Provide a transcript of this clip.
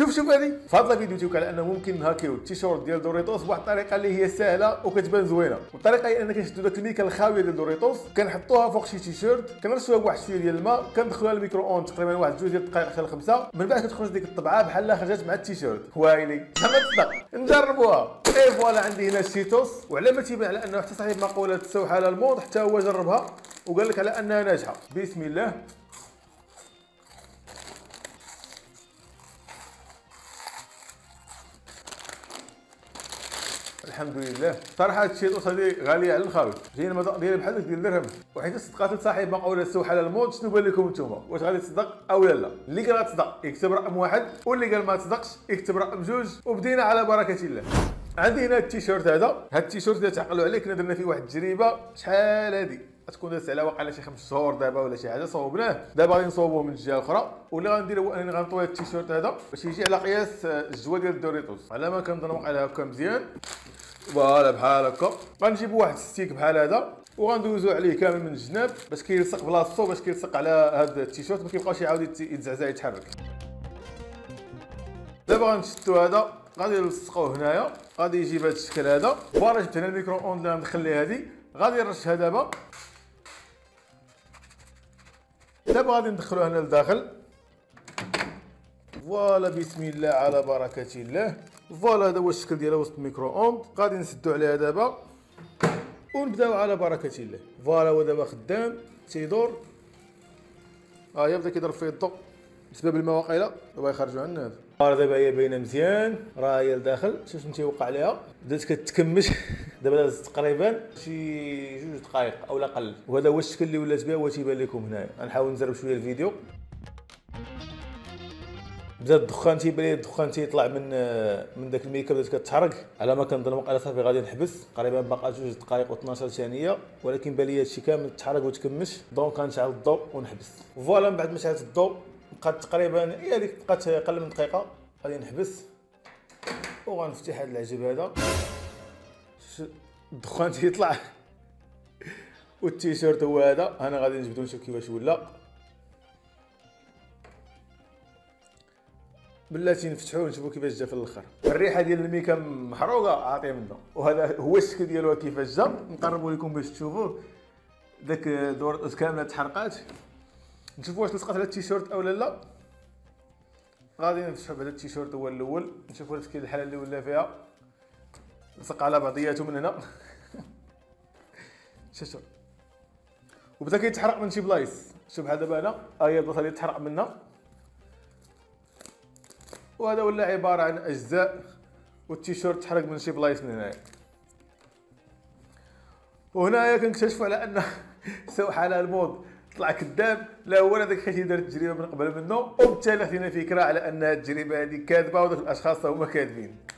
شوف هذه في هذا الفيديو تيوك على انه ممكن نهاكيو التيشيرت ديال دوريتوس بواحد الطريقه اللي هي سهله وكتبان زوينه. والطريقه هي اننا كنشدو داك الميكا الخاويه ديال دوريتوس كنحطوها فوق شي تيشيرت كنرشوها بواحد شويه ديال الماء كندخلوها للميكرو اون تقريبا واحد 2 ديال الدقائق حتى ل5 من بعد كتخرج ديك الطبعه بحال خرجت مع التيشيرت. وايلي ما تصدق نجربوها. اي فوالا عندي هنا الشيتوس وعلى ما تيبان على انه حتى صاحب مقوله السوحه على الموض حتى هو جربها وقال لك على انها ناجحه. بسم الله. الحمد لله. صراحه هاد الشيتوس هذه غاليه على الخاوي، جايين المذاق ديالها بحال ديال الدرهم. وحيت صدقات لصاحب مقوله السوحه على الموض، شنو بان لكم نتوما؟ واش غادي تصدق او لا؟ اللي قال تصدق يكتب رقم 1 واللي قال ما تصدقش يكتب رقم 2 وبدينا على بركه الله. عندي هنا التيشيرت هذا التيشيرت اللي تعقلوا عليه كنا درنا فيه واحد التجربه شحال هذه تكون دازت على واقع شي 5 شهور دابا ولا شي حاجه صوبناه. دابا غادي نصوبوه من الجهه الاخرى واللي غندير هو انني غنطوي التيشيرت هذا باش يجي على قياس الجوا ديال الدوريتوس على ما كنظن واقع هكا مزيان. فوالا بحال هكا غنجيب واحد الستيك بحال هذا وغندوزو عليه كامل من الجناب باش كيلصق بلاصتو باش كيلصق على هذا التيشيرت ما كيبقاش يعاود يتزعزع يتحرك. دابا غنشدو هذا غادي نلصقوه هنايا غادي يجي بهذا الشكل هذا. فوالا جبت هنا الميكرو اون اللي غندخل ليه هذه غادي نرشها دابا. دابا غادي ندخلوها هنا لداخل. فوالا بسم الله على بركه الله. فوالا هذا هو الشكل ديالها وسط الميكرو اون. غادي نسدو عليها دابا ونبداو على بركه الله. فوالا هو دابا خدام تيدور هي بدا كيضرب فيه الضوء بسبب الماء واقيلا هو يخرجوا عنا هذا. فوالا دابا هي باينه مزيان راه هي لداخل. شوف شنو تيوقع عليها بدات كتكمش. دابا دازت تقريبا شي 2 دقائق او لا قل وهذا هو الشكل اللي ولات به هو تيبان لكم هنايا. غنحاول نزرب شويه الفيديو. بدا الدخان تيبان لي الدخان تيطلع من داك الميكا بدات كتحرق على ما كنظن واقيلا صافي غادي نحبس تقريبا باقا 2 دقائق و12 ثانيه ولكن بان لي هادشي كامل تحرق وتكمش دونك غنشعل الضوء ونحبس. فوالا من بعد ما شعلت الضوء بقات تقريبا هي هذيك بقات اقل من دقيقه غادي نحبس وغنفتح هذا العجب هذا. الدخان تيطلع والتيشيرت هو هذا. انا غادي نجبدو نشوف كيفاش ولا. بلاتي نفتحوه ونشوفوا كيفاش جا في الاخر. الريحه ديال الميكا محروقه عاطيه منه وهذا هو الشكل ديالو كيفاش جا. نقربوا لكم باش تشوفوه. داك دوريتوس كامله تحرقات. نشوفوا واش لصقات على التيشيرت او لا. غادي نفتحوا بهذا التيشيرت هو الاول نشوفوا الشكل الحاله اللي ولا فيها. لصق على بعضياته من هنا. شوف وبدا كيتحرق من شي بلايص. شوف بحال دابا هنا هي البلاصه اللي تحرق منها وهذا ولا عباره عن اجزاء والتيشيرت تحرق من شي بلايص من هنايا. وهنايا كنكتشفوا على ان سوحه على الموض طلع كذاب. لا هو هذاك حيت دار التجربه من قبل منه وبالتالي عطينا فكره على ان التجربه هذه كاذبه وذوك الاشخاص هما كاذبين.